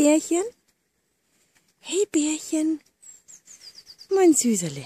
Bärchen? Hey, Bärchen. Mein Süßerle.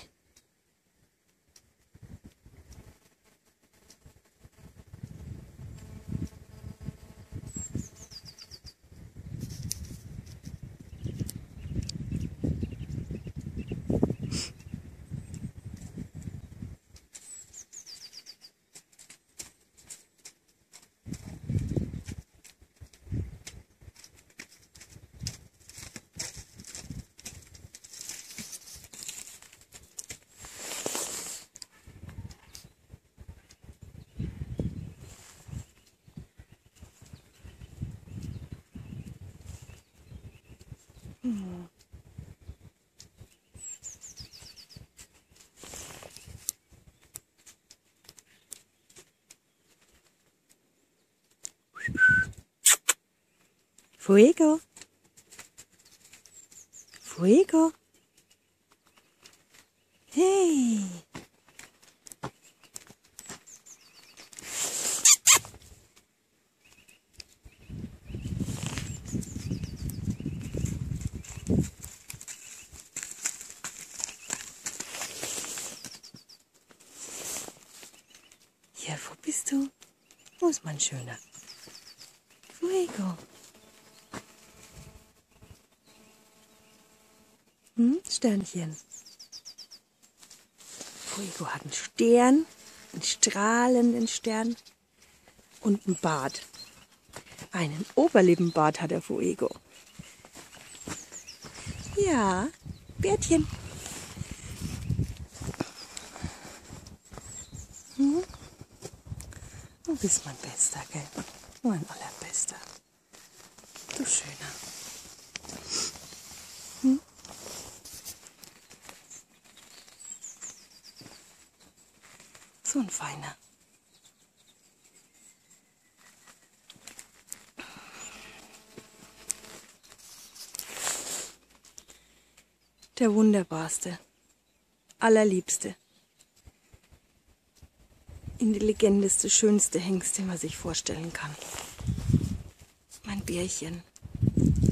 Fuego. Fuego. Hey. Ja, wo bist du? Wo ist mein Schöner? Fuego. Sternchen. Fuego hat einen Stern, einen strahlenden Stern und einen Bart. Einen Oberlippenbart hat der Fuego. Ja, Bärtchen. Du bist mein Bester, gell? Mein Allerbester. Du Schöner. So ein Feiner. Der wunderbarste, allerliebste, intelligenteste, schönste Hengst, den man sich vorstellen kann. Mein Bärchen.